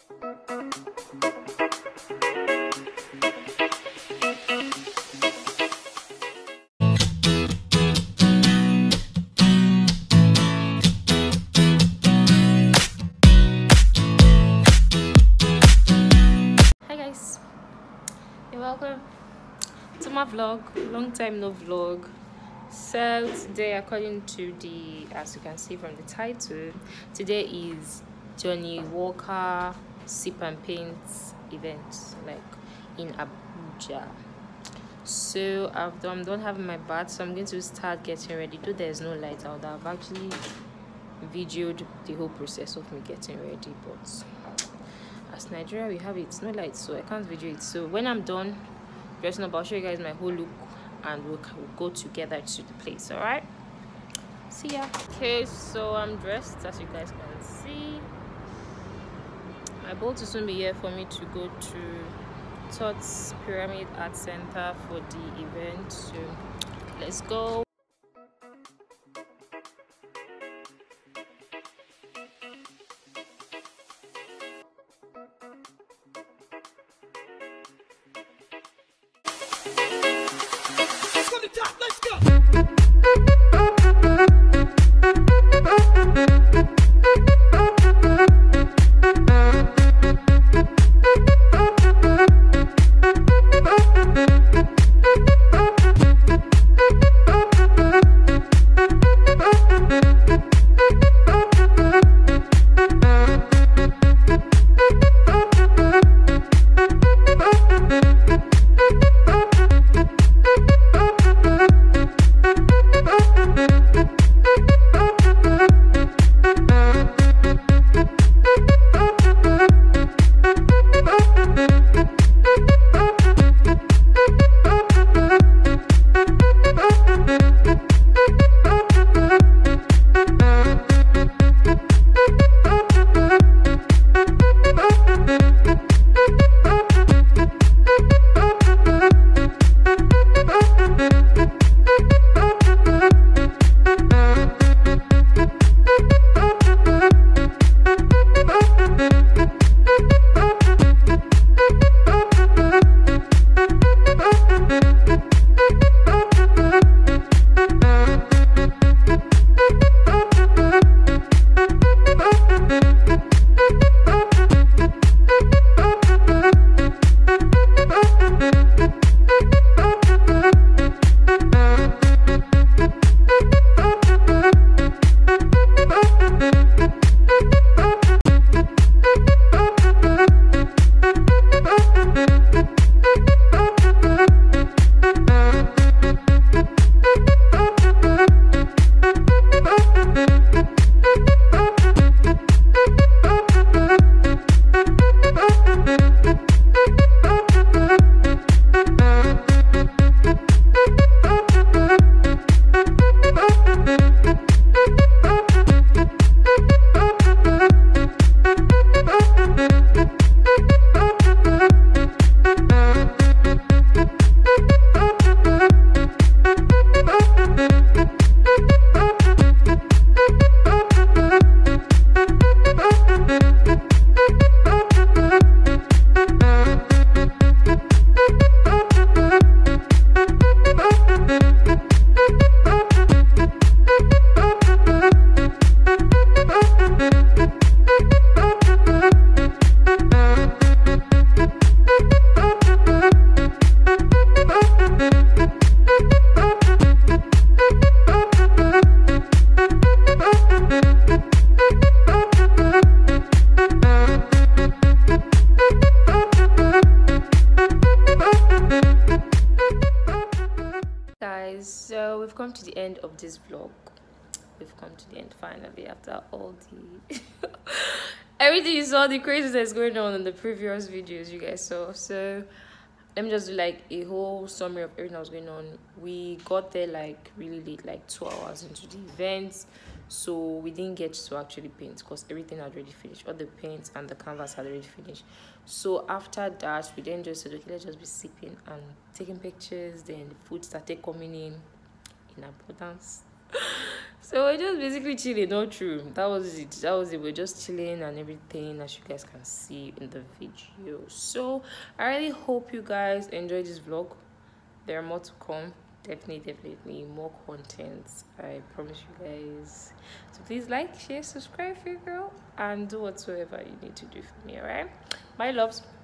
Welcome to my vlog. Long time no vlog. So today, according to as you can see from the title, today is Johnnie Walker Sip and Paint event, like in Abuja. So I'm done having my bath, so I'm going to start getting ready. Though there's no light, I would have actually videoed the whole process of me getting ready, but as Nigeria we have it, no light, so I can't video it. So when I'm done dressing up, I'll show you guys my whole look and we'll go together to the place. All right, see ya. Okay, so I'm dressed, as you guys can see. My boat will soon be here for me to go to Tots Pyramid Art Center for the event, so let's go. Let's go. So we've come to the end of this vlog. We've come to the end finally after all the everything you saw, the crazy that's going on in the previous videos you guys saw. So let me just do like a whole summary of everything that was going on. We got there like really late, like 2 hours into the event, so we didn't get to actually paint because everything had already finished. All the paint and the canvas had already finished. So after that, we then just said, okay, let's just be sipping and taking pictures. Then the food started coming in abundance. So we're just basically chilling, not true. That was it. We're just chilling and everything, as you guys can see in the video. So I really hope you guys enjoyed this vlog. There are more to come. Definitely more content. I promise you guys. So please like, share, subscribe, figure out, and do whatsoever you need to do for me. Alright? My loves.